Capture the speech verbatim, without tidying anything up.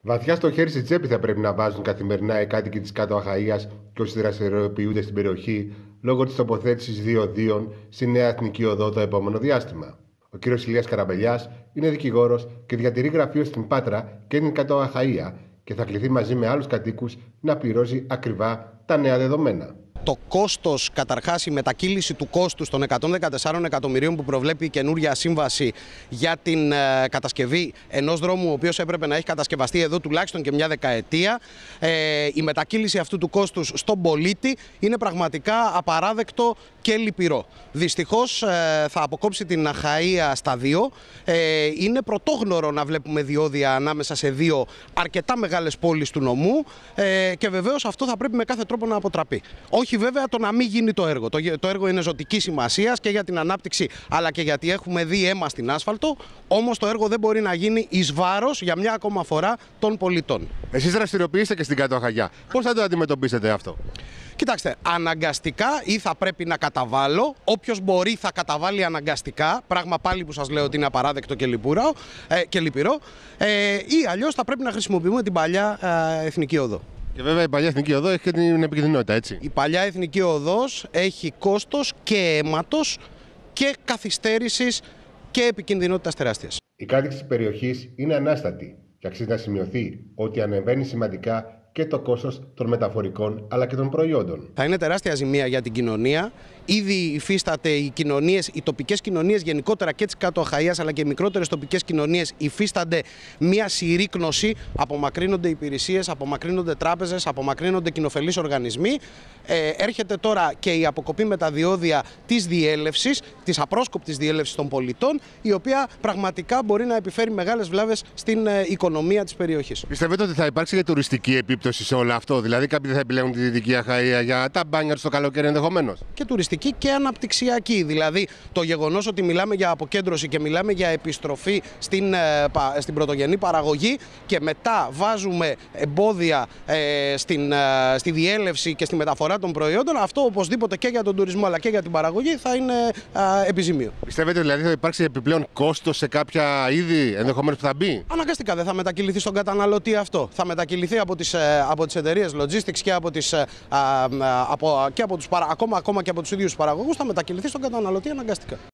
Βαθιά στο χέρι στη τσέπη θα πρέπει να βάζουν καθημερινά οι κάτοικοι της Κάτω Αχαΐας και όσοι δραστηριοποιούνται στην περιοχή λόγω της τοποθέτησης δύο οδείων στη Νέα Εθνική Οδό το επόμενο διάστημα. Ο κ. Ηλίας Καραμπελιάς είναι δικηγόρος και διατηρεί γραφείο στην Πάτρα και την Κάτω Αχαΐα και θα κληθεί μαζί με άλλους κατοίκους να πληρώσει ακριβά τα νέα δεδομένα. Το κόστος, καταρχάς η μετακύληση του κόστους των εκατόν δεκατεσσάρων εκατομμυρίων που προβλέπει η καινούρια σύμβαση για την ε, κατασκευή ενός δρόμου ο οποίος έπρεπε να έχει κατασκευαστεί εδώ τουλάχιστον και μια δεκαετία, ε, η μετακύληση αυτού του κόστους στον πολίτη είναι πραγματικά απαράδεκτο και λυπηρό. Δυστυχώς ε, θα αποκόψει την Αχαΐα στα δύο. Ε, είναι πρωτόγνωρο να βλέπουμε διόδια ανάμεσα σε δύο αρκετά μεγάλες πόλεις του νομού ε, και βεβαίως αυτό θα πρέπει με κάθε τρόπο να αποτραπεί. Όχι βέβαια το να μην γίνει το έργο. Το, το έργο είναι ζωτική σημασίας και για την ανάπτυξη αλλά και γιατί έχουμε δει αίμα στην άσφαλτο. Όμως το έργο δεν μπορεί να γίνει εις βάρος για μια ακόμα φορά των πολιτών. Εσείς δραστηριοποιήσετε και στην Κάτω Αχαΐα. Πώς θα το αντιμετωπίσετε αυτό? Κοιτάξτε, αναγκαστικά ή θα πρέπει να καταβάλω, όποιος μπορεί θα καταβάλει αναγκαστικά, πράγμα πάλι που σας λέω ότι είναι απαράδεκτο και, λυπούρα, ε, και λυπηρό, ε, ή αλλιώς θα πρέπει να χρησιμοποιούμε την παλιά ε, Εθνική Οδό. Και βέβαια η παλιά Εθνική Οδό έχει και την επικινδυνότητα, έτσι. Η παλιά Εθνική Οδός έχει κόστος και αίματος και καθυστέρησης και επικινδυνότητας τεράστιας. Οι κάτοικοι της περιοχής είναι ανάστατοι και αξίζει να σημειωθεί ότι ανεβαίνει σημαντικά και το κόστος των μεταφορικών αλλά και των προϊόντων. Θα είναι τεράστια ζημία για την κοινωνία. Ήδη υφίσταται οι κοινωνίες, οι τοπικές κοινωνίες γενικότερα και της Κάτω Αχαΐας αλλά και οι μικρότερες τοπικές κοινωνίες υφίστανται μια συρρίκνωση, απομακρύνονται υπηρεσίες, απομακρύνονται τράπεζες, απομακρύνονται κοινοφελείς οργανισμοί. Ε, έρχεται τώρα και η αποκοπή με τα διόδια της διέλευσης, της απρόσκοπτης διέλευσης των πολιτών, η οποία πραγματικά μπορεί να επιφέρει μεγάλες βλάβες στην ε, οικονομία της περιοχής. Πιστεύετε ότι θα υπάρξει και τουριστική επίπτωση σε όλο αυτό? Δηλαδή, κάποιοι δεν θα επιλέγουν τη Δυτική Αχαΐα για τα μπάνια του το καλοκαίρι ενδεχομένως? Και τουριστική και αναπτυξιακή. Δηλαδή, το γεγονός ότι μιλάμε για αποκέντρωση και μιλάμε για επιστροφή στην, στην πρωτογενή παραγωγή και μετά βάζουμε εμπόδια ε, στην, στη διέλευση και στη μεταφορά των προϊόντων, αυτό οπωσδήποτε και για τον τουρισμό αλλά και για την παραγωγή θα είναι α, επιζημίο. Πιστεύετε δηλαδή θα υπάρξει επιπλέον κόστος σε κάποια είδη ενδεχομένως που θα μπει? Αναγκαστικά δεν θα μετακυληθεί στον καταναλωτή αυτό. Θα μετακυληθεί από τις, από τις εταιρείες logistics και από, τις, α, από, και από τους, ακόμα, ακόμα και από τους ίδιους παραγωγούς, θα μετακυληθεί στον καταναλωτή αναγκαστικά.